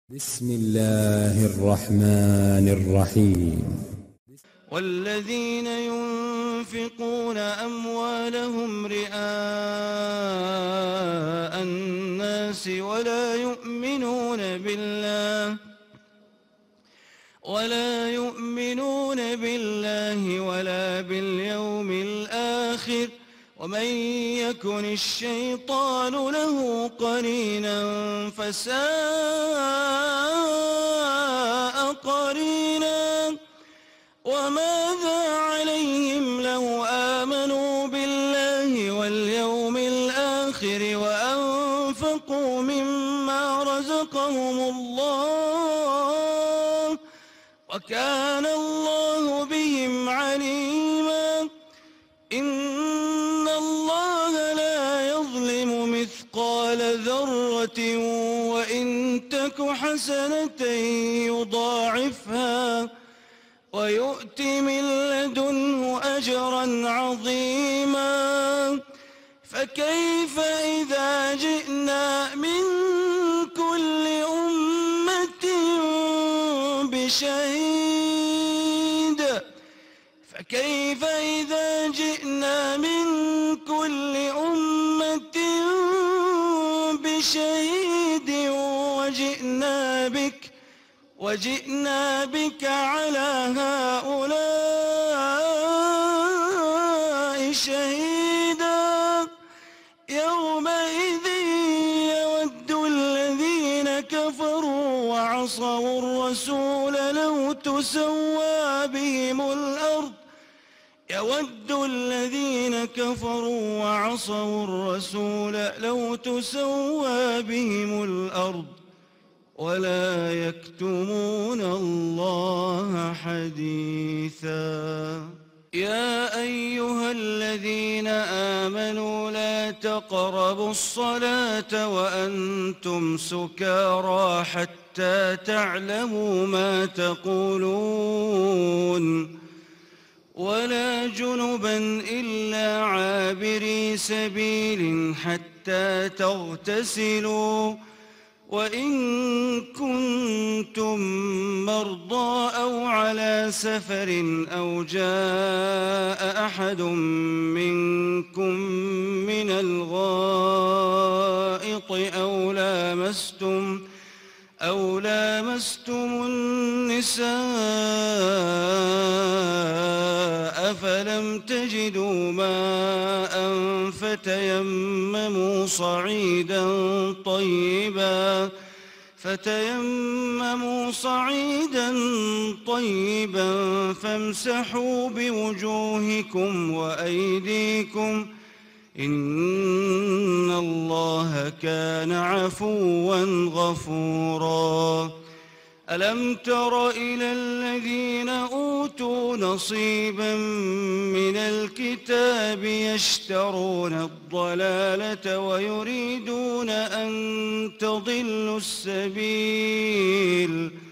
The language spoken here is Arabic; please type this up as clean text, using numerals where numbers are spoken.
بسم الله الرحمن الرحيم. والذين ينفقون أموالهم رئاء الناس ولا يؤمنون بالله ولا باليوم الآخر ومن يكن الشيطان له قرينا فساء قرينا. وماذا عليهم لو آمنوا بالله واليوم الآخر وأنفقوا مما رزقهم الله وكان الله بهم عليما. إن الله لا يظلم مثقال ذرة وإن تك حسنة يضاعفها ويؤت من لدنه أجرا عظيما. فكيف إذا جئنا من كل أمة بشهيد وجئنا بك على هؤلاء شهيدا. يومئذ يود الذين كفروا وعصوا الرسول لو تسوى بهم الأرض ولا يكتمون الله حديثا. يا أيها الذين آمنوا لا تقربوا الصلاة وأنتم سكارى حتى تعلموا ما تقولون ولا جنبا إلا عابري سبيل حتى تغتسلوا وإن كنتم مرضى أو على سفر أو جاء أحد منكم من الغائط أو لامستم النساء فلم تجدوا ماء فتيمموا صعيدا طيبا فامسحوا بوجوهكم وأيديكم إن الله كان عفوا غفورا. ألم تر إلى الذين أوتوا نصيبا من الكتاب يشترون الضلالة ويريدون أن تضلوا السبيل